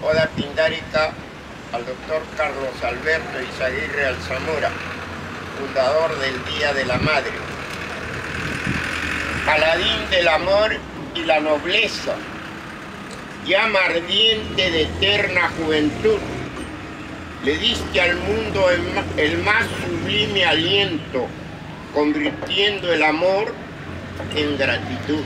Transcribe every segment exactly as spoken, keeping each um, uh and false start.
Oda Pindárica al doctor Carlos Alberto Izaguirre Alzamora, fundador del Día de la Madre. Paladín del amor y la nobleza, llama ardiente de eterna juventud, le diste al mundo el más sublime aliento, convirtiendo el amor en gratitud.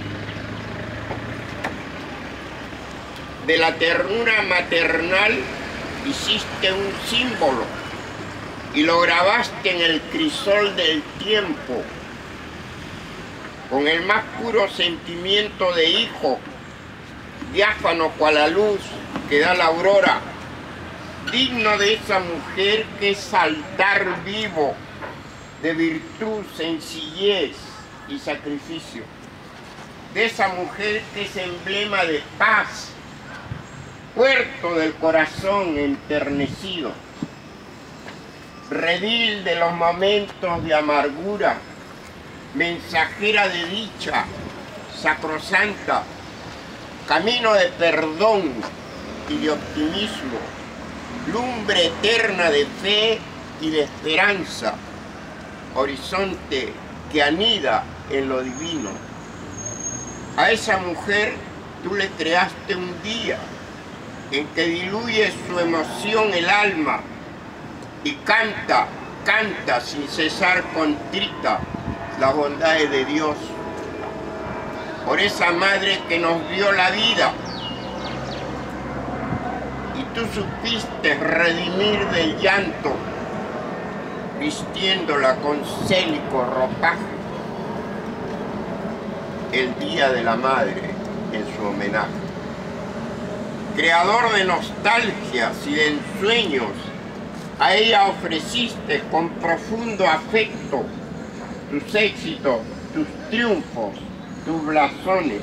De la ternura maternal hiciste un símbolo y lo grabaste en el crisol del tiempo, con el más puro sentimiento de hijo, diáfano cual la luz que da la aurora, digno de esa mujer que es altar vivo de virtud, sencillez y sacrificio, de esa mujer que es emblema de paz, puerto del corazón enternecido, redil de los momentos de amargura, mensajera de dicha, sacrosanta, camino de perdón y de optimismo, lumbre eterna de fe y de esperanza, horizonte que anida en lo divino. A esa mujer tú le creaste un día en que diluye su emoción el alma y canta, canta sin cesar contrita las bondades de Dios. Por esa madre que nos dio la vida, y tú supiste redimir del llanto, vistiéndola con célico ropaje, el Día de la Madre en su homenaje. Creador de nostalgias y de ensueños, a ella ofreciste con profundo afecto tus éxitos, tus triunfos, tus blasones.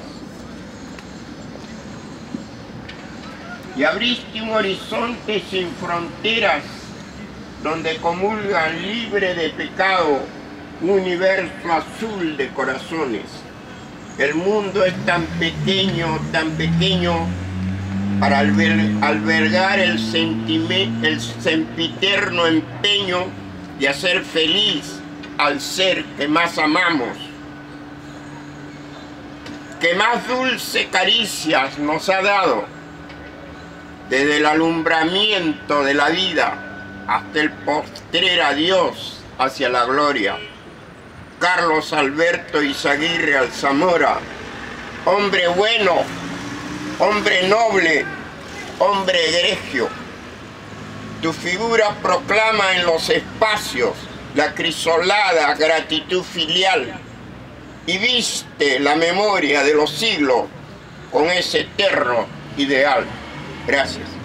Y abriste un horizonte sin fronteras, donde comulgan libre de pecado un universo azul de corazones. El mundo es tan pequeño, tan pequeño, para albergar el, el sempiterno empeño de hacer feliz al ser que más amamos, que más dulce caricias nos ha dado, desde el alumbramiento de la vida hasta el postrer adiós hacia la gloria. Carlos Alberto Izaguirre Alzamora, hombre bueno, hombre noble, hombre egregio. Tu figura proclama en los espacios la crisolada gratitud filial y viste la memoria de los siglos con ese eterno ideal. Gracias.